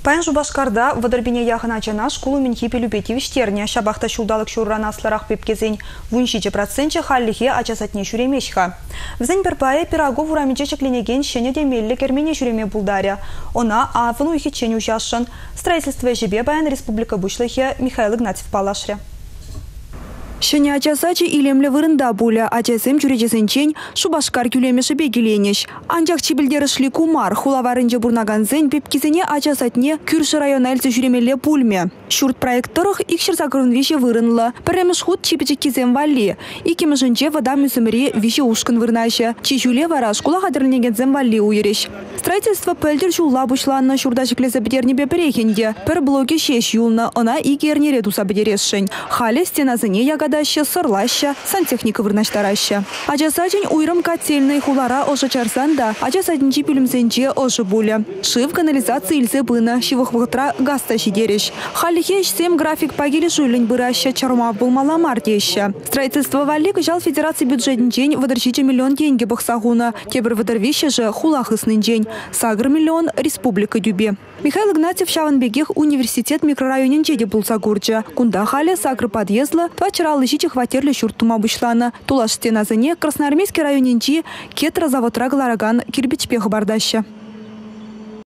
Паян Жубашкарда вадарбине яхана чана школу минхипи любетивиштерне шабахта шулдалык шуррана сларах пепкезень вуншиче процентче халлихе ачасатне шуремешха. Взень перпае пирогов урамиче чекленеген щене демелле кермене шуреме булдаря. Она авну ихе ченю жашшан. Строительство жебе паян республика бушлыхе Михаил Игнатьев палашре. Шыне ачасачы илемле вырында буля, ачасым чуречесен чень Шубашкар кюлемеші бегеленеш. Анчақ чибілдері шли кумар, хулаварынче бурнаганзен пепкизене ачасатне Кюрші райональцы жүремеле пульме. Шурт проекторых икшерсакырын вище вырынлы. Піреміш худ чипечек кизен валли. Икемешінче вода мүсіміре вище ушкын вырнашы. Чижуле вара школа хадырнегензен валли уйреш. Строительство пөлдер жулла бушланны шурдашыклесы бедернебе перехенде. Пір блоки шеш юлны, она икернере туса бедерешшін. Халі стеназыне ягадаща, сорлаща, сантехника вырнаштараща. Ачасачень уйрым котельный хулара ошы чарсанда, ачасаченчи пілімсенче ошы буля. Шив канализации илсе бына, шивых вғытра гаста шидереш. Халихе шсем график пагили жулень быраща, чарма булмала мартеща. Строительство валли кыжал федерации бюджетнчень выдырчиче миллион деньги бахсагуна. Тебір выдырвище же хулахыснынчень. Сагр миллион республика дюбе. Михаил Игнатьев Шаванбегех университет микрорайоненче де булсагурча. Кунда халя сагр подъезла, твачара лыщиче хватерлі шурттума бұшланы. Тулаш стеназыне Красноармейский районенчи кетра заводра галараган кирбичпех бардаща.